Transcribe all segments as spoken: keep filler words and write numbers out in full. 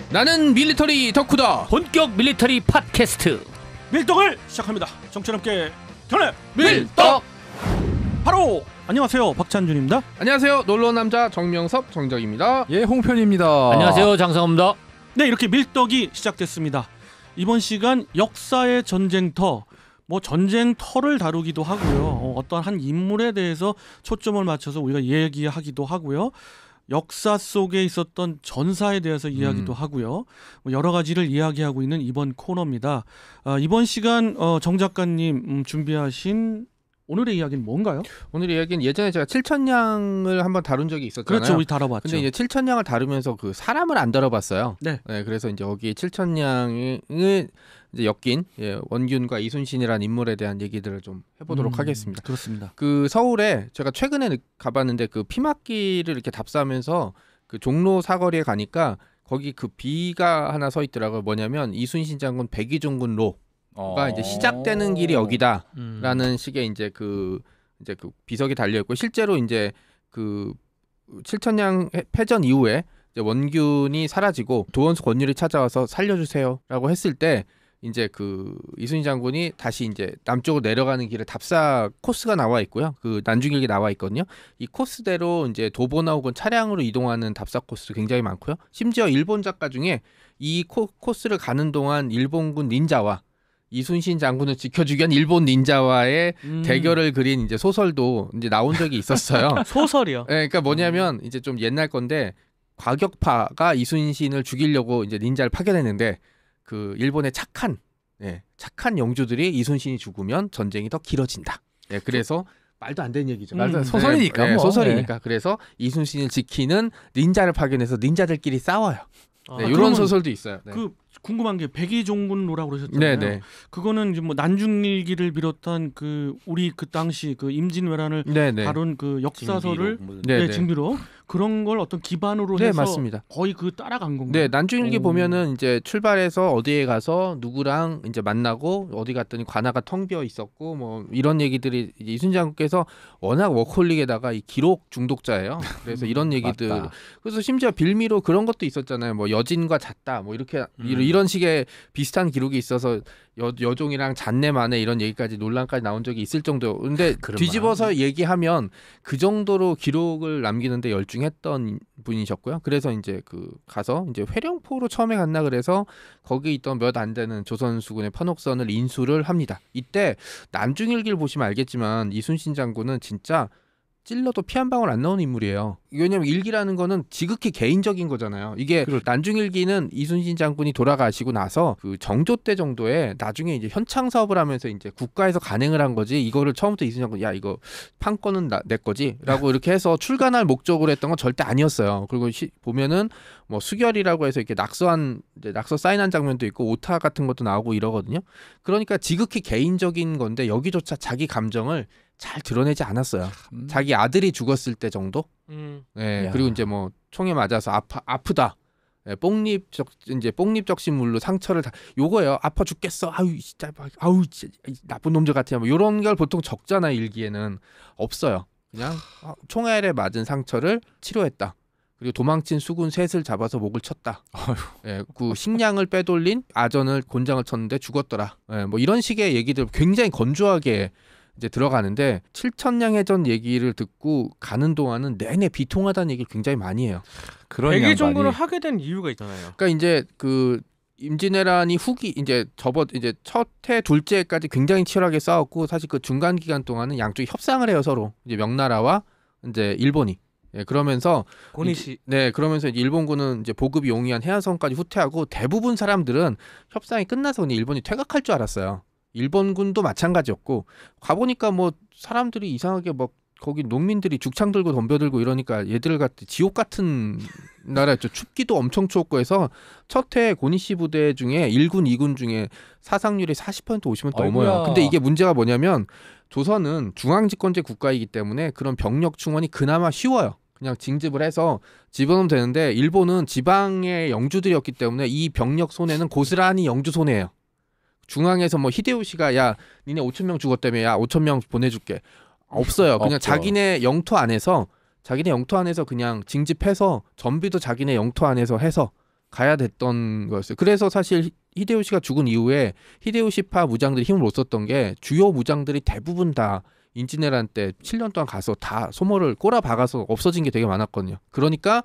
나는 밀리터리 덕후다. 본격 밀리터리 팟캐스트 밀떡을 시작합니다. 정치 함께 견해 밀떡. 바로 안녕하세요, 박찬준입니다. 안녕하세요, 놀러온 남자 정명섭 정적입니다. 예, 홍편입니다. 안녕하세요, 장성호입니다. 네, 이렇게 밀떡이 시작됐습니다. 이번 시간 역사의 전쟁터, 뭐 전쟁터를 다루기도 하고요. 어, 어떤 한 인물에 대해서 초점을 맞춰서 우리가 얘기하기도 하고요. 역사 속에 있었던 전사에 대해서 이야기도 음. 하고요. 뭐 여러 가지를 이야기하고 있는 이번 코너입니다. 어, 이번 시간 어, 정 작가님 음, 준비하신 오늘의 이야기는 뭔가요? 오늘의 이야기는 예전에 제가 칠천냥을 한번 다룬 적이 있었잖아요. 그렇죠, 우리 다뤄봤죠. 근데 이제 칠천냥을 다루면서 그 사람을 안 다뤄봤어요. 네. 네, 그래서 이제 여기 칠천냥을 이제 엮인 예, 원균과 이순신이라는 인물에 대한 얘기들을 좀 해보도록 음, 하겠습니다. 그렇습니다. 그 서울에 제가 최근에 가봤는데 그 피막길을 이렇게 답사하면서 그 종로 사거리에 가니까 거기 그 비가 하나 서 있더라고요. 뭐냐면 이순신 장군 백이종군로 가 이제 시작되는 길이 여기다라는 음. 식의 이제 그 이제 그 비석이 달려 있고, 실제로 이제 그 칠천냥 패전 이후에 이제 원균이 사라지고 도원수 권율이 찾아와서 살려주세요라고 했을 때 이제 그 이순신 장군이 다시 이제 남쪽으로 내려가는 길에 답사 코스가 나와 있고요. 그 난중일기 나와 있거든요. 이 코스대로 이제 도보나 혹은 차량으로 이동하는 답사 코스 굉장히 많고요. 심지어 일본 작가 중에 이 코, 코스를 가는 동안 일본군 닌자와 이순신 장군을 지켜주기 위한 일본 닌자와의 음. 대결을 그린 이제 소설도 이제 나온 적이 있었어요. 소설이요? 네, 그러니까 뭐냐면 이제 좀 옛날 건데, 과격파가 이순신을 죽이려고 이제 닌자를 파견했는데 그 일본의 착한 네, 착한 영주들이 이순신이 죽으면 전쟁이 더 길어진다. 네, 그래서 말도 안 되는 얘기죠. 음, 소설이니까. 네, 뭐. 소설이니까. 네. 그래서 이순신을 지키는 닌자를 파견해서 닌자들끼리 싸워요. 네, 아, 이런 소설도 있어요. 네. 그 궁금한 게 백이종군로라고 그러셨잖아요. 네네. 그거는 이제 뭐 난중일기를 비롯한 그 우리 그 당시 그 임진왜란을 네네. 다룬 그 역사서를 징비록. 네, 네네. 징비록 그런 걸 어떤 기반으로 네, 해서 맞습니다. 거의 그 따라간 건가요? 네, 난중일기 오. 보면은 이제 출발해서 어디에 가서 누구랑 이제 만나고 어디 갔더니 관아가 텅 비어 있었고 뭐 이런 얘기들이 이제 이순신 장군께서 워낙 워커홀릭에다가 이 기록 중독자예요. 그래서 이런 얘기들 맞다. 그래서 심지어 빌미로 그런 것도 있었잖아요. 뭐 여진과 잤다 뭐 이렇게 음. 이런 식의 비슷한 기록이 있어서 여, 여종이랑 잤네 마네 이런 얘기까지 논란까지 나온 적이 있을 정도. 근데 뒤집어서 얘기하면 그 정도로 기록을 남기는데 열중했던 분이셨고요. 그래서 이제 그 가서 이제 회령포로 처음에 갔나 그래서 거기 있던 몇 안 되는 조선 수군의 편옥선을 인수를 합니다. 이때 난중일기를 보시면 알겠지만 이순신 장군은 진짜 찔러도 피 한 방울 안 나오는 인물이에요. 왜냐면 일기라는 거는 지극히 개인적인 거잖아요. 이게 그렇죠. 난중일기는 이순신 장군이 돌아가시고 나서 그 정조 때 정도에 나중에 이제 현창 사업을 하면서 이제 국가에서 간행을 한 거지. 이거를 처음부터 이순신 장군 야 이거 판권은 나, 내 거지라고 이렇게 해서 출간할 목적으로 했던 건 절대 아니었어요. 그리고 시, 보면은 뭐 수결이라고 해서 이렇게 낙서한 이제 낙서 사인한 장면도 있고 오타 같은 것도 나오고 이러거든요. 그러니까 지극히 개인적인 건데 여기조차 자기 감정을 잘 드러내지 않았어요. 음. 자기 아들이 죽었을 때 정도. 음. 네, 그리고 이제 뭐 총에 맞아서 아파 아프다. 네, 뽕립적 이제 뽕립적신물로 상처를 다 요거예요. 아파 죽겠어. 아유 진짜 아우 진짜 나쁜 놈들 같아요. 뭐 이런 걸 보통 적잖아요. 일기에는 없어요. 그냥 총알에 맞은 상처를 치료했다. 그리고 도망친 수군 셋을 잡아서 목을 쳤다. 예, 그 식량을 빼돌린 아전을 곤장을 쳤는데 죽었더라. 예, 뭐 이런 식의 얘기들 굉장히 건조하게 이제 들어가는데 칠천냥 해전 얘기를 듣고 가는 동안은 내내 비통하다는 얘기를 굉장히 많이 해요. 백이종군을 하게 된 이유가 있잖아요. 그러니까 이제 그 임진왜란이 후기 이제 접어 이제 첫 해 둘째 해까지 굉장히 치열하게 싸웠고 사실 그 중간 기간 동안은 양쪽이 협상을 해요 서로. 이제 명나라와 이제 일본이. 예, 그러면서 고니시 네, 그러면서 이제 일본군은 이제 보급이 용이한 해안선까지 후퇴하고 대부분 사람들은 협상이 끝나서 그냥 일본이 퇴각할 줄 알았어요. 일본군도 마찬가지였고 가보니까 뭐 사람들이 이상하게 막 거기 농민들이 죽창 들고 덤벼들고 이러니까 얘들 같은 지옥 같은 나라였죠. 춥기도 엄청 추웠고 해서 첫 해 고니시 부대 중에 일 군, 이 군 중에 사상률이 사십 퍼센트 오십 퍼센트 넘어요. 아이고야. 근데 이게 문제가 뭐냐면 조선은 중앙집권제 국가이기 때문에 그런 병력 충원이 그나마 쉬워요. 그냥 징집을 해서 집어넣으면 되는데 일본은 지방의 영주들이었기 때문에 이 병력 손해는 고스란히 영주 손해예요. 중앙에서 뭐 히데요시가 야 니네 오천 명 죽었다며 야 오천 명 보내줄게 없어요. 그냥 없죠. 자기네 영토 안에서 자기네 영토 안에서 그냥 징집해서 전비도 자기네 영토 안에서 해서 가야 됐던 거였어요. 그래서 사실 히데요시가 죽은 이후에 히데요시파 무장들이 힘을 못 썼던 게 주요 무장들이 대부분 다 인지네란 때 칠 년 동안 가서 다 소모를 꼬라 박아서 없어진 게 되게 많았거든요. 그러니까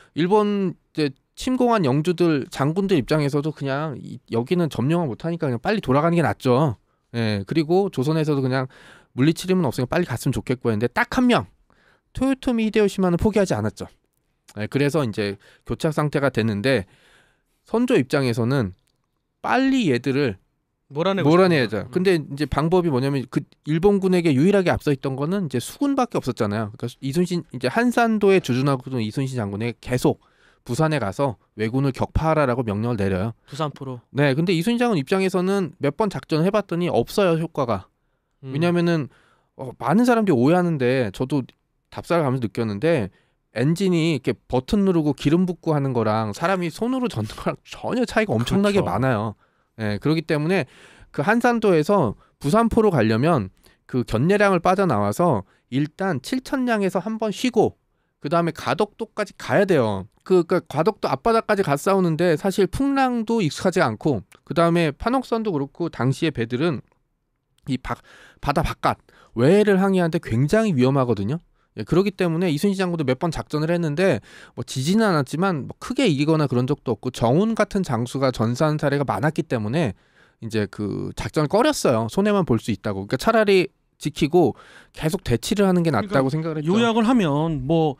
일본 이제 침공한 영주들 장군들 입장에서도 그냥 이, 여기는 점령을 못하니까 그냥 빨리 돌아가는 게 낫죠. 예, 그리고 조선에서도 그냥 물리치림은 없으니까 빨리 갔으면 좋겠고 했는데 딱 한 명 토요토미 히데요시만은 포기하지 않았죠. 예, 그래서 이제 교착 상태가 됐는데 선조 입장에서는 빨리 얘들을 몰아내고 몰아내야죠. 근데 이제 방법이 뭐냐면 그 일본군에게 유일하게 앞서 있던 거는 이제 수군밖에 없었잖아요. 그러니까 이순신 이제 한산도에 주둔하고 있던 이순신 장군에게 계속 부산에 가서 왜군을 격파하라라고 명령을 내려요. 부산포로. 네, 근데 이순신 장군 입장에서는 몇 번 작전을 해봤더니 없어요 효과가. 음. 왜냐하면은 어, 많은 사람들이 오해하는데 저도 답사를 가면서 느꼈는데 엔진이 이렇게 버튼 누르고 기름 붓고 하는 거랑 사람이 손으로 젓는 거랑 전혀 차이가 엄청나게 그렇죠. 많아요. 예, 그렇기 때문에 그 한산도에서 부산포로 가려면 그 견례량을 빠져나와서 일단 칠천량에서 한번 쉬고 그 다음에 가덕도까지 가야 돼요. 그, 그 가덕도 앞바다까지 가 싸우는데 사실 풍랑도 익숙하지 않고 그 다음에 판옥선도 그렇고 당시의 배들은 이 바, 바다 바깥 외해를 항해하는데 굉장히 위험하거든요. 예, 그렇기 때문에 이순신 장군도 몇 번 작전을 했는데 뭐 지지는 않았지만 뭐 크게 이기거나 그런 적도 없고 정운 같은 장수가 전사한 사례가 많았기 때문에 이제 그 작전을 꺼렸어요. 손해만 볼 수 있다고. 그러니까 차라리 지키고 계속 대치를 하는 게 낫다고 그러니까 생각을 했죠. 요약을 하면 뭐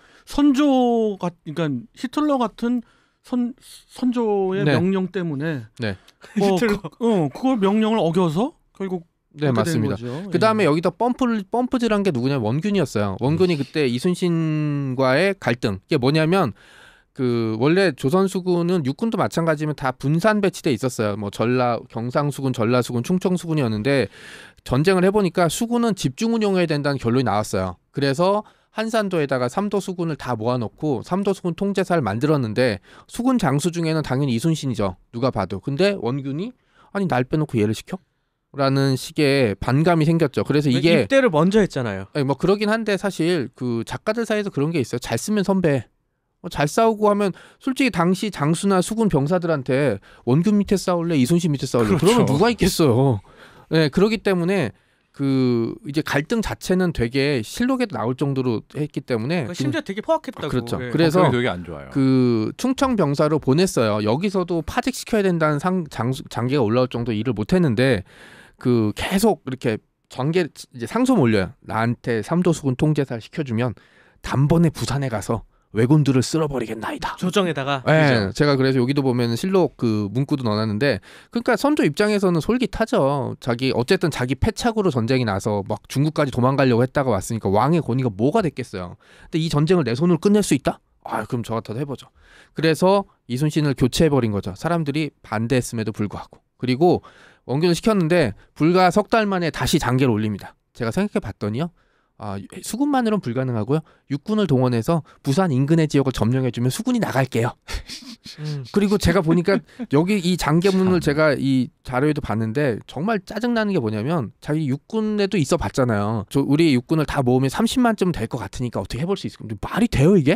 선조가 그러니까 히틀러 같은 선 선조의 네. 명령 때문에 네. 뭐 히틀러. 그, 어, 그걸 명령을 어겨서 결국 네, 그렇게 맞습니다. 된 거죠. 그 다음에 예. 여기다 펌프를 펌프질한 게 누구냐 원균이었어요. 원균이 그때 이순신과의 갈등 이게 뭐냐면 그 원래 조선 수군은 육군도 마찬가지면 다 분산 배치돼 있었어요. 뭐 전라 경상수군, 전라수군, 충청수군이었는데 전쟁을 해보니까 수군은 집중 운용해야 된다는 결론이 나왔어요. 그래서 한산도에다가 삼도 수군을 다 모아놓고 삼도 수군 통제사를 만들었는데 수군 장수 중에는 당연히 이순신이죠. 누가 봐도. 근데 원균이 아니 날 빼놓고 얘를 시켜? 라는 식의 반감이 생겼죠. 그래서 이게 입대를 먼저 했잖아요. 아니, 뭐 그러긴 한데 사실 그 작가들 사이에서 그런 게 있어요. 잘 쓰면 선배. 어, 잘 싸우고 하면 솔직히 당시 장수나 수군 병사들한테 원균 밑에 싸울래 이순신 밑에 싸울래 그렇죠. 그러면 누가 있겠어요. 네, 그러기 때문에 그 이제 갈등 자체는 되게 실록에도 나올 정도로 했기 때문에 그러니까 심지어 되게 포악했다고. 그렇죠. 예. 그래서 성격이 되게 안 좋아요. 그 충청 병사로 보냈어요. 여기서도 파직시켜야 된다는 상, 장수, 장계가 올라올 정도 일을 못했는데 그 계속 이렇게 전개 이제 상소문 올려요. 나한테 삼도수군 통제사를 시켜주면 단번에 부산에 가서 왜군들을 쓸어버리겠나이다. 조정에다가. 네, 그죠? 제가 그래서 여기도 보면 실록 그 문구도 넣어놨는데 그러니까 선조 입장에서는 솔깃하죠. 자기 어쨌든 자기 패착으로 전쟁이 나서 막 중국까지 도망가려고 했다가 왔으니까 왕의 권위가 뭐가 됐겠어요. 근데 이 전쟁을 내 손으로 끝낼 수 있다? 아 그럼 저 같아도 해보죠. 그래서 이순신을 교체해버린 거죠. 사람들이 반대했음에도 불구하고. 그리고 원균을 시켰는데 불과 석 달 만에 다시 장계를 올립니다. 제가 생각해 봤더니요. 아, 수군만으로는 불가능하고요. 육군을 동원해서 부산 인근의 지역을 점령해주면 수군이 나갈게요. 음. 그리고 제가 보니까 여기 이 장계문을 제가 이 자료에도 봤는데 정말 짜증나는 게 뭐냐면 자기 육군에도 있어 봤잖아요. 저 우리 육군을 다 모으면 삼십만쯤 될 것 같으니까 어떻게 해볼 수 있을 건데 말이 돼요 이게?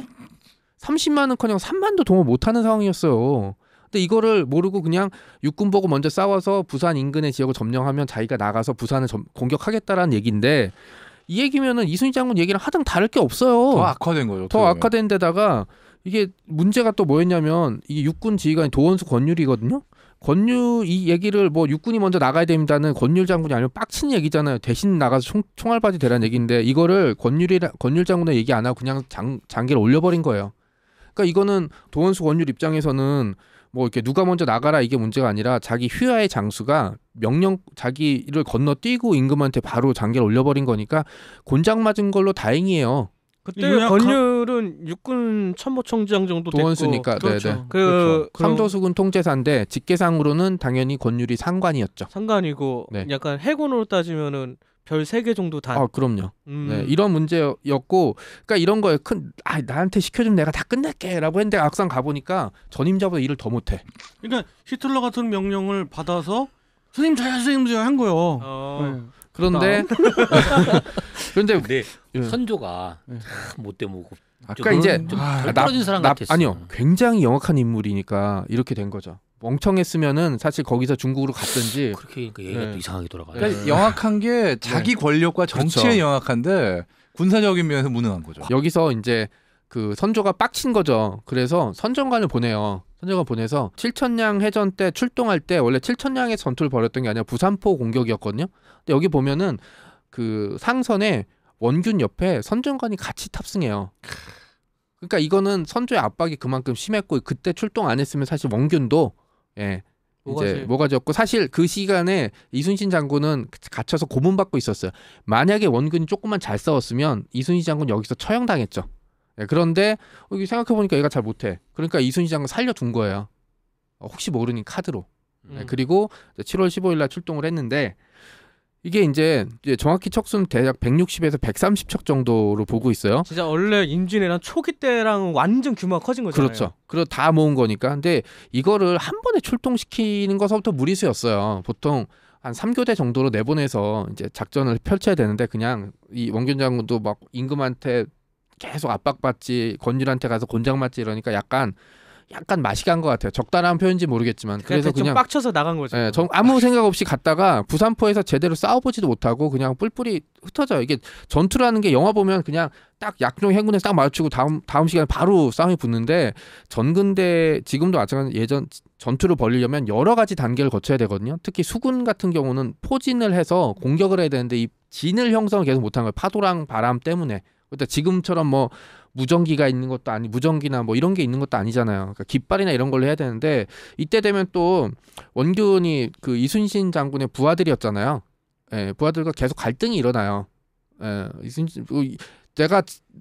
삼십만은커녕 삼만도 동원 못하는 상황이었어요. 근데 이거를 모르고 그냥 육군 보고 먼저 싸워서 부산 인근의 지역을 점령하면 자기가 나가서 부산을 점, 공격하겠다라는 얘기인데 이 얘기면은 이순신 장군 얘기랑 하등 다를 게 없어요. 더 악화된 거죠. 더 악화된 데다가 이게 문제가 또 뭐였냐면 이게 육군 지휘관이 도원수 권율이거든요. 권율 이 얘기를 뭐 육군이 먼저 나가야 됩니다는 권율 장군이 아니면 빡치는 얘기잖아요. 대신 나가서 총, 총알바지 되라는 얘기인데 이거를 권율이 권율 장군의 얘기 안 하고 그냥 장, 장계를 올려버린 거예요. 그러니까 이거는 도원수 권율 입장에서는 뭐 이렇게 누가 먼저 나가라 이게 문제가 아니라 자기 휘하의 장수가 명령 자기를 건너뛰고 임금한테 바로 장계를 올려버린 거니까 곤장 맞은 걸로 다행이에요. 그때 요약하- 권율은 육군 참모총장 정도 됐고. 도원수니까 그렇죠. 네네. 그 그럼 삼도수군 통제사인데 직계상으로는 당연히 권율이 상관이었죠. 상관이고 네. 약간 해군으로 따지면은 별 세 개 정도 단. 아 그럼요. 음. 네, 이런 문제였고, 그러니까 이런 거에 큰, 아 나한테 시켜주면 내가 다 끝낼게라고 했는데 막상 가보니까 전임자보다 일을 더 못해. 그러니까 히틀러 같은 명령을 받아서 선생님 저야 선생님 저야 한 거예요. 어. 네. 그런데 그런데 근데 예. 선조가 예. 참 못돼 먹고 아까 이제 좀 아, 덜 나- 떨어진 사람 나- 같았어. 아니요, 굉장히 영악한 인물이니까 이렇게 된 거죠. 멍청했으면은 사실 거기서 중국으로 갔든지. 그렇게 그러니까 얘기가 네. 또 이상하게 돌아가요. 그러니까 네. 영악한 게 자기 권력과 정치에 그렇죠. 영악한데 군사적인 면에서 무능한 거죠. 여기서 이제 그 선조가 빡친 거죠. 그래서 선정관을 보내요. 선정관 보내서 칠천량 해전 때 출동할 때 원래 칠천량의 전투를 벌였던 게 아니라 부산포 공격이었거든요. 근데 여기 보면은 그 상선에 원균 옆에 선정관이 같이 탑승해요. 그러니까 이거는 선조의 압박이 그만큼 심했고 그때 출동 안 했으면 사실 원균도 예. 뭐가지? 이제 뭐가지였고 사실 그 시간에 이순신 장군은 갇혀서 고문받고 있었어요. 만약에 원균이 조금만 잘 싸웠으면 이순신 장군 여기서 처형당했죠. 예, 그런데 여기 생각해 보니까 얘가 잘 못해. 그러니까 이순신 장군 살려둔 거예요. 어, 혹시 모르니 카드로. 예, 음. 그리고 칠월 십오일 날 출동을 했는데 이게 이제, 이제 정확히 척수는 대략 백육십에서 백삼십 척 정도로 보고 있어요. 진짜 원래 임진왜란 초기 때랑 완전 규모가 커진 거잖아요. 그렇죠. 그리고 다 모은 거니까. 근데 이거를 한 번에 출동시키는 것부터 무리수였어요. 보통 한 삼 교대 정도로 내보내서 이제 작전을 펼쳐야 되는데 그냥 이 원균 장군도 막 임금한테 계속 압박받지, 권율한테 가서 곤장 맞지 이러니까 약간 약간 맛이 간 것 같아요. 적당한 표현인지 모르겠지만 그래서 좀 그냥 빡쳐서 나간 거죠. 예, 정, 아무 생각 없이 갔다가 부산포에서 제대로 싸워보지도 못하고 그냥 뿔뿔이 흩어져요. 이게 전투라는 게 영화 보면 그냥 딱 약종 행군에 딱 마주치고 다음 다음 시간에 바로 싸움이 붙는데 전근대 지금도 마찬가지 예전 전투를 벌이려면 여러 가지 단계를 거쳐야 되거든요. 특히 수군 같은 경우는 포진을 해서 공격을 해야 되는데 이 진을 형성을 계속 못한 거예요. 파도랑 바람 때문에. 그러니까 지금처럼 뭐 무전기가 있는 것도 아니 무전기나 뭐 이런 게 있는 것도 아니잖아요. 그러니까 깃발이나 이런 걸로 해야 되는데 이때 되면 또 원균이 그 이순신 장군의 부하들이었잖아요. 예, 부하들과 계속 갈등이 일어나요. 예, 이순신 내가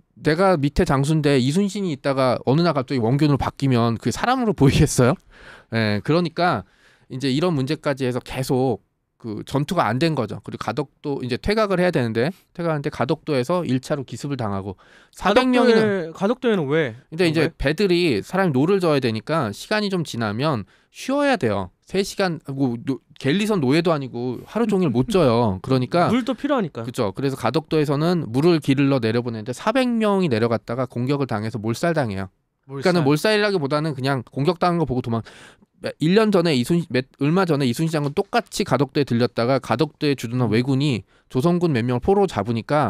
내가 밑에 장수인데 이순신이 있다가 어느 날 갑자기 원균으로 바뀌면 그 사람으로 보이겠어요? 예, 그러니까 이제 이런 문제까지 해서 계속 그 전투가 안 된 거죠. 그리고 가덕도 이제 퇴각을 해야 되는데 퇴각하는데 가덕도에서 일 차로 기습을 당하고 사백 명이나 가덕도에, 가덕도에는 왜? 근데 이제 왜? 배들이 사람이 노를 져야 되니까 시간이 좀 지나면 쉬어야 돼요. 세 시간 뭐 노, 갤리선 노예도 아니고 하루 종일 못 져요. 그러니까 물도 필요하니까. 그렇죠. 그래서 가덕도에서는 물을 길러 내려보내는데 사백 명이 내려갔다가 공격을 당해서 몰살당해요. 그러니까는 몰살이라기보다는 그냥 공격당한 거 보고 도망. 일 년 전에 이순 몇 얼마 전에 이순신 장군 똑같이 가덕도에 들렸다가 가덕도에 주둔한 왜군이 조선군 몇 명을 포로 잡으니까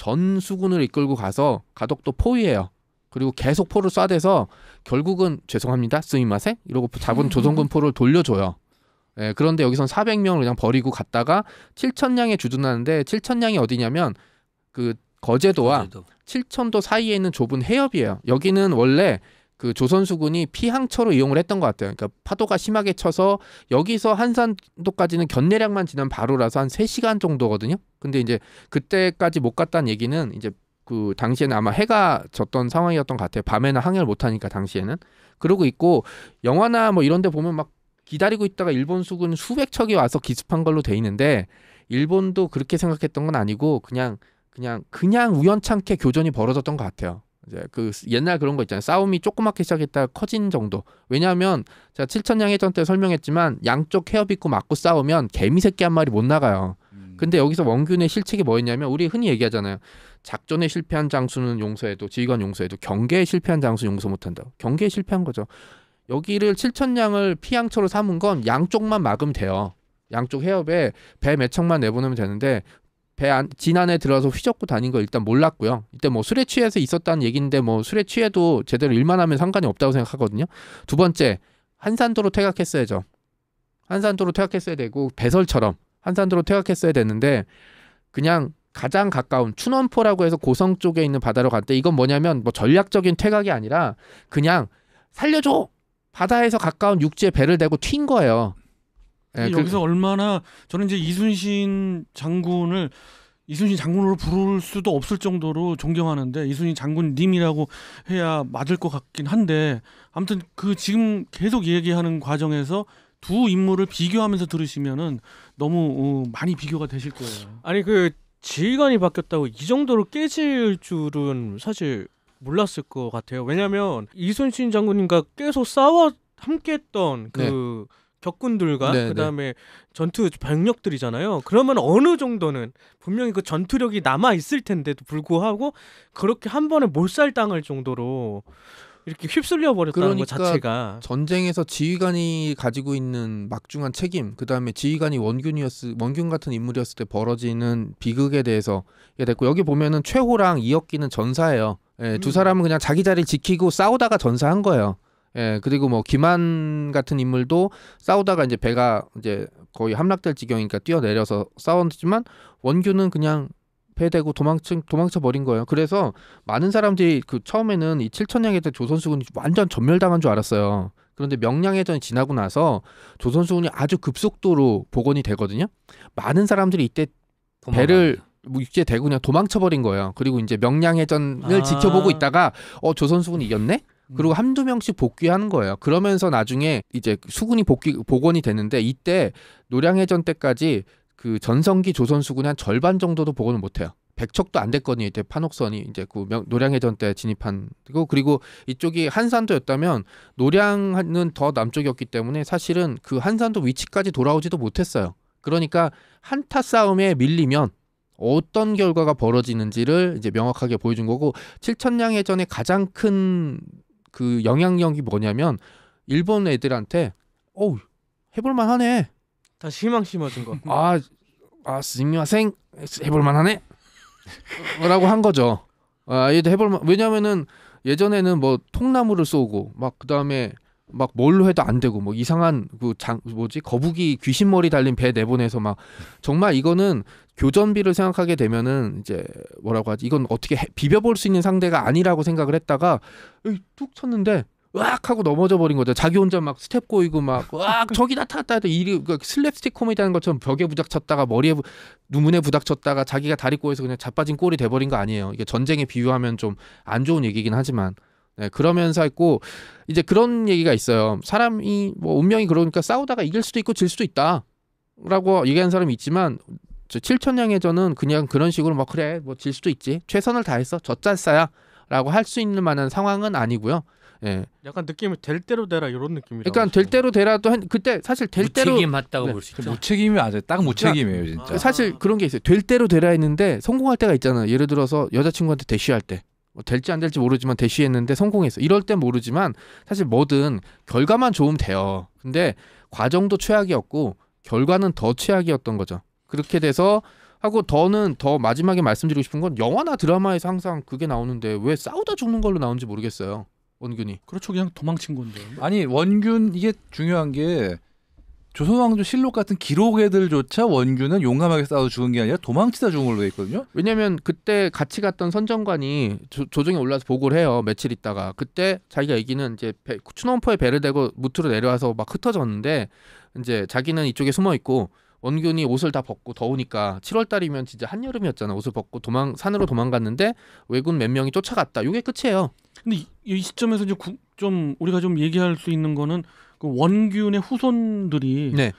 전 수군을 이끌고 가서 가덕도 포위해요. 그리고 계속 포를 쏴대서 결국은 죄송합니다 스미마세 이러고 잡은 조선군 포를 돌려줘요. 예, 그런데 여기선 사백 명을 그냥 버리고 갔다가 칠천량에 주둔하는데 칠천량이 어디냐면 그 거제도와 그래도. 칠천도 사이에 있는 좁은 해협이에요. 여기는 원래 그 조선수군이 피항처로 이용을 했던 것 같아요. 그러니까 파도가 심하게 쳐서 여기서 한산도까지는 견내량만 지난 바로라서 한 세 시간 정도거든요. 근데 이제 그때까지 못 갔다는 얘기는 이제 그 당시에는 아마 해가 졌던 상황이었던 것 같아요. 밤에는 항해를 못 하니까 당시에는. 그러고 있고 영화나 뭐 이런 데 보면 막 기다리고 있다가 일본 수군 수백 척이 와서 기습한 걸로 돼 있는데 일본도 그렇게 생각했던 건 아니고 그냥 그냥 그냥 우연찮게 교전이 벌어졌던 것 같아요. 이제 그 옛날 그런 거 있잖아요. 싸움이 조그맣게 시작했다가 커진 정도. 왜냐하면 제가 칠천량 해전 때 설명했지만 양쪽 해협 입구 맞고 싸우면 개미 새끼 한 마리 못 나가요. 근데 여기서 원균의 실책이 뭐였냐면 우리 흔히 얘기하잖아요. 작전에 실패한 장수는 용서해도 지휘관 용서해도 경계에 실패한 장수 용서 못한다. 경계에 실패한 거죠. 여기를 칠천량을 피항처로 삼은 건 양쪽만 막으면 돼요. 양쪽 해협에 배 몇 척만 내보내면 되는데 배 안, 진 안에 들어가서 휘젓고 다닌 거 일단 몰랐고요. 이때 뭐 술에 취해서 있었다는 얘기인데 뭐 술에 취해도 제대로 일만 하면 상관이 없다고 생각하거든요. 두 번째, 한산도로 퇴각했어야죠. 한산도로 퇴각했어야 되고 배설처럼 한산도로 퇴각했어야 되는데 그냥 가장 가까운 춘원포라고 해서 고성 쪽에 있는 바다로 갔는데 이건 뭐냐면 뭐 전략적인 퇴각이 아니라 그냥 살려줘! 바다에서 가까운 육지에 배를 대고 튄 거예요. 예, 여기서 그, 얼마나 저는 이제 이순신 장군을 이순신 장군으로 부를 수도 없을 정도로 존경하는데 이순신 장군님이라고 해야 맞을 것 같긴 한데 아무튼 그 지금 계속 얘기하는 과정에서 두 인물을 비교하면서 들으시면은 너무 어, 많이 비교가 되실 거예요. 아니 그 지휘관이 바뀌었다고 이 정도로 깨질 줄은 사실 몰랐을 것 같아요. 왜냐하면 이순신 장군님과 계속 싸워 함께했던 그 네. 격군들과 네, 그다음에 전투 병력들이잖아요. 그러면 어느 정도는 분명히 그 전투력이 남아 있을 텐데도 불구하고 그렇게 한 번에 몰살당할 정도로 이렇게 휩쓸려 버렸다는 것 그러니까 자체가 전쟁에서 지휘관이 가지고 있는 막중한 책임, 그 다음에 지휘관이 원균이었을 원균 같은 인물이었을 때 벌어지는 비극에 대해서 이게 됐고, 여기 보면은 최호랑 이혁기는 전사예요. 예, 두 음. 사람은 그냥 자기 자리를 지키고 싸우다가 전사한 거예요. 예, 그리고 뭐 김한 같은 인물도 싸우다가 이제 배가 이제 거의 함락될 지경이니까 뛰어내려서 싸웠지만 원균은 그냥 배 대고 도망쳐 도망쳐 버린 거예요. 그래서 많은 사람들이 그 처음에는 이 칠천량의 때 조선수군이 완전 전멸당한 줄 알았어요. 그런데 명량해전이 지나고 나서 조선수군이 아주 급속도로 복원이 되거든요. 많은 사람들이 이때 배를 뭐 육지에 대고 그냥 도망쳐 버린 거예요. 그리고 이제 명량해전을 아. 지켜보고 있다가 어 조선수군이 이겼네? 그리고 한두 명씩 복귀하는 거예요. 그러면서 나중에 이제 수군이 복귀 복원이 되는데, 이때 노량해전 때까지 그 전성기 조선수군이 한 절반 정도도 복원을 못해요. 백척도 안 됐거든요. 이때 판옥선이 이제 그 명, 노량해전 때 진입한 그리고 그리고 이쪽이 한산도였다면 노량은 더 남쪽이었기 때문에 사실은 그 한산도 위치까지 돌아오지도 못했어요. 그러니까 한타 싸움에 밀리면 어떤 결과가 벌어지는지를 이제 명확하게 보여준 거고, 칠천량해전의 가장 큰 그 영향력이 뭐냐면 일본 애들한테 어우 해볼만 하네. 다시 희망 심어준 거. 아, 아, 스미마생 해볼만 하네. 라고 한 거죠. 아, 얘도 해볼만. 왜냐면은 예전에는 뭐 통나무를 쏘고 막 그 다음에 막 뭘로 해도 안 되고 뭐 이상한 그 장 뭐지 거북이 귀신 머리 달린 배 내보내서 막 정말 이거는 교전비를 생각하게 되면은 이제 뭐라고 하지, 이건 어떻게 해, 비벼볼 수 있는 상대가 아니라고 생각을 했다가 에이, 뚝 쳤는데 으악 하고 넘어져 버린 거죠. 자기 혼자 막 스텝 꼬이고 막 으악 저기 나타났다 해도 일이 그 슬랩스틱 코미디 하는 것처럼 벽에 부닥쳤다가 머리에 부, 눈문에 부닥쳤다가 자기가 다리 꼬여서 그냥 자빠진 꼴이 돼버린 거 아니에요. 이게 전쟁에 비유하면 좀 안 좋은 얘기긴 하지만 네, 그러면서 했고, 이제 그런 얘기가 있어요. 사람이 뭐 운명이 그러니까 싸우다가 이길 수도 있고 질 수도 있다라고 얘기하는 사람이 있지만, 저 칠천량해전은 그냥 그런 식으로 뭐 그래 뭐 질 수도 있지, 최선을 다했어 젖잘싸야라고 할 수 있는 만한 상황은 아니고요. 예. 약간 느낌이 될 대로 되라 이런 느낌이라. 그러니까 될 대로 되라도 한, 그때 사실 될 대로 무책임했다고 네. 볼 수 있죠. 무책임이 아주 딱 무책임이에요 진짜. 아. 사실 그런 게 있어요. 될 대로 되라 했는데 성공할 때가 있잖아요. 예를 들어서 여자친구한테 대쉬할 때 뭐 될지 안 될지 모르지만 대쉬했는데 성공했어. 이럴 땐 모르지만 사실 뭐든 결과만 좋으면 돼요. 근데 과정도 최악이었고 결과는 더 최악이었던 거죠. 그렇게 돼서 하고 더는 더 마지막에 말씀드리고 싶은 건 영화나 드라마에서 항상 그게 나오는데 왜 싸우다 죽는 걸로 나오는지 모르겠어요. 원균이. 그렇죠. 그냥 도망친 건데. 아니 원균 이게 중요한 게 조선왕조 실록 같은 기록애들조차 원균은 용감하게 싸워 죽은 게 아니라 도망치다 죽은 걸로 돼 있거든요. 왜냐면 그때 같이 갔던 선정관이 조, 조정에 올라서 보고를 해요. 며칠 있다가. 그때 자기가 얘기는 이제 배, 추노원포에 배를 대고 무트로 내려와서 막 흩어졌는데 이제 자기는 이쪽에 숨어 있고 원균이 옷을 다 벗고 더우니까 칠월 달이면 진짜 한여름이었잖아. 옷을 벗고 도망 산으로 도망갔는데 왜군 몇 명이 쫓아갔다. 이게 끝이에요. 근데 이, 이 시점에서 이제 구, 좀 우리가 좀 얘기할 수 있는 거는 그 원균의 후손들이 네.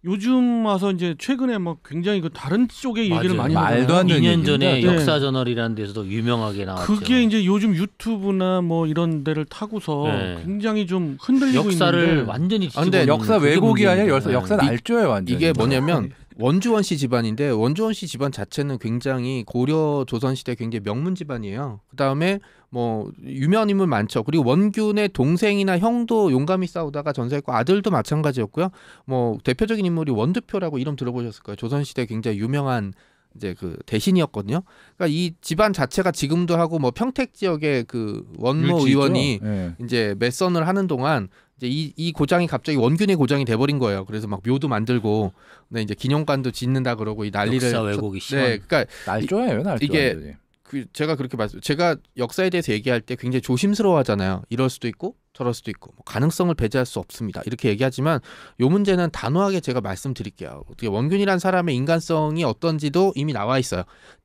요즘 와서 이제 최근에 막 굉장히 그 다른 쪽의 얘기를 맞아요. 많이 말도 하잖아요. 안 되는 이 년 얘기입니다. 전에 네. 역사 저널이라는 데서도 유명하게 나왔죠. 그게 이제 요즘 유튜브나 뭐 이런 데를 타고서 네. 굉장히 좀 흔들리고 역사를 있는데 완전히 아, 근데 뒤집어놓는 역사 그게 왜곡이 아니라 문제입니다. 역사, 역사를 이- 알조예요 완전. 이게 뭐냐면 원주원 씨 집안인데 원주원 씨 집안 자체는 굉장히 고려 조선 시대 굉장히 명문 집안이에요. 그다음에 뭐 유명한 인물 많죠. 그리고 원균의 동생이나 형도 용감히 싸우다가 전사했고 아들도 마찬가지였고요. 뭐 대표적인 인물이 원두표라고 이름 들어보셨을 거예요. 조선 시대 굉장히 유명한 이제 그 대신이었거든요. 그러니까 이 집안 자체가 지금도 하고 뭐 평택 지역의 그 원모 율지죠. 의원이 예. 이제 med선을 하는 동안 이제 이, 이 고장이 갑자기 원균의 고장이 돼버린 거예요. 그래서 막 묘도 만들고, 네, 이제 기념관도 짓는다 그러고 이 난리를. 역사 왜곡이 심한. 네, 그러니까 날조예요 날조. 이게 완전히. 그 제가 그렇게 말씀, 제가 역사에 대해서 얘기할 때 굉장히 조심스러워하잖아요. 이럴 수도 있고 저럴 수도 있고 뭐 가능성을 배제할 수 없습니다. 이렇게 얘기하지만 요 문제는 단호하게 제가 말씀드릴게요. 어떻게 원균이란 사람의 인간성이 어떤지도 이미 나와 있어요.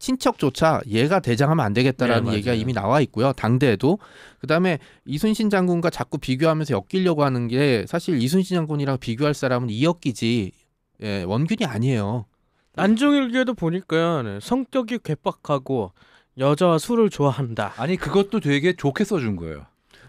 친척조차 얘가 대장하면 안 되겠다라는 네, 얘기가 맞아요. 이미 나와 있고요. 당대에도. 그다음에 이순신 장군과 자꾸 비교하면서 엮이려고 하는 게 사실 이순신 장군이랑 비교할 사람은 이혁기지 예, 원균이 아니에요. 안종일기에도 보니까 네, 성격이 괴팍하고 여자와 술을 좋아한다. 아니 그것도 되게 좋게 써준 거예요.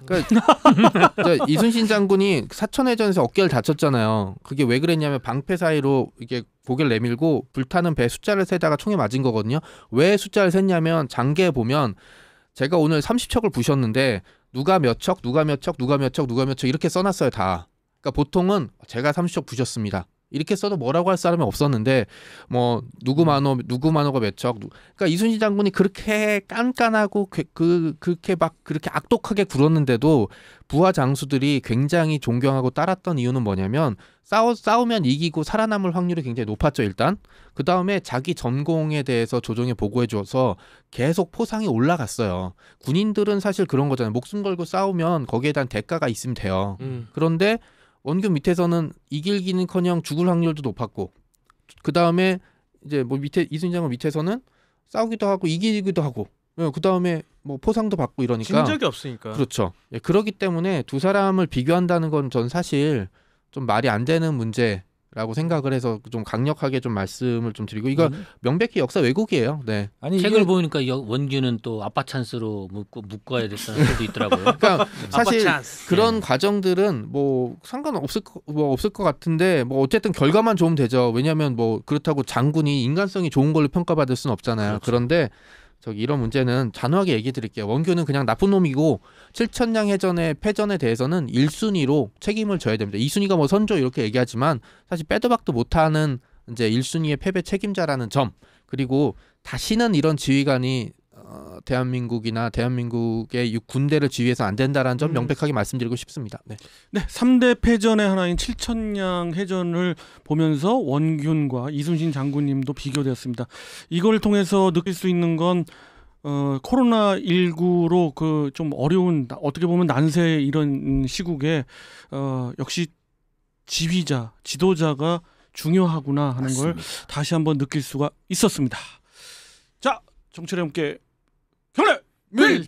그러니까 이순신 장군이 사천해전에서 어깨를 다쳤잖아요. 그게 왜 그랬냐면 방패 사이로 이게 고개를 내밀고 불타는 배 숫자를 세다가 총에 맞은 거거든요. 왜 숫자를 셌냐면 장계에 보면 제가 오늘 삼십 척을 부셨는데 누가 몇 척, 누가 몇 척, 누가 몇 척, 누가 몇 척 이렇게 써놨어요 다. 그러니까 보통은 제가 삼십 척 부셨습니다. 이렇게 써도 뭐라고 할 사람이 없었는데 뭐 누구 만호 누구 만호가 몇 척. 그러니까 이순신 장군이 그렇게 깐깐하고 그, 그 그렇게 막 그렇게 악독하게 굴었는데도 부하 장수들이 굉장히 존경하고 따랐던 이유는 뭐냐면 싸우 싸우면 이기고 살아남을 확률이 굉장히 높았죠 일단. 그 다음에 자기 전공에 대해서 조정에 보고해줘서 계속 포상이 올라갔어요. 군인들은 사실 그런 거잖아요. 목숨 걸고 싸우면 거기에 대한 대가가 있으면 돼요. 음. 그런데 원균 밑에서는 이길기는커녕 죽을 확률도 높았고, 그 다음에 이제 뭐 밑에 이순신 장군 밑에서는 싸우기도 하고 이기기도 하고, 그 다음에 뭐 포상도 받고 이러니까. 진 적이 없으니까. 그렇죠. 예, 그러기 때문에 두 사람을 비교한다는 건 전 사실 좀 말이 안 되는 문제라고 생각을 해서 좀 강력하게 좀 말씀을 좀 드리고, 이거 음. 명백히 역사 왜곡이에요. 네. 아니 책을 이게 보니까 여- 원균은 또 아빠 찬스로 묶고, 묶어야 됐다는 소리도 있더라고요. 그러니까 사실 찬스. 그런 예. 과정들은 뭐 상관없을 거, 뭐 없을 것 같은데 뭐 어쨌든 결과만 좋으면 되죠. 왜냐하면 뭐 그렇다고 장군이 인간성이 좋은 걸로 평가받을 수는 없잖아요. 그렇죠. 그런데 저기 이런 문제는 단호하게 얘기 드릴게요. 원균은 그냥 나쁜 놈이고 칠천량 해전의 패전에 대해서는 일 순위로 책임을 져야 됩니다. 이 순위가 뭐 선조 이렇게 얘기하지만 사실 빼도 박도 못하는 이제 일 순위의 패배 책임자라는 점, 그리고 다시는 이런 지휘관이 어, 대한민국이나 대한민국의 육 군대를 지휘해서 안 된다라는 점 음. 명백하게 말씀드리고 싶습니다. 네. 네, 삼 대 패전의 하나인 칠천량 해전을 보면서 원균과 이순신 장군님도 비교되었습니다. 이걸 통해서 느낄 수 있는 건 어, 코로나 십구로 그 좀 어려운, 어떻게 보면 난세 이런 시국에 어, 역시 지휘자, 지도자가 중요하구나 하는 걸 맞습니다. 다시 한번 느낄 수가 있었습니다. 자, 정철의 함께 경례 밀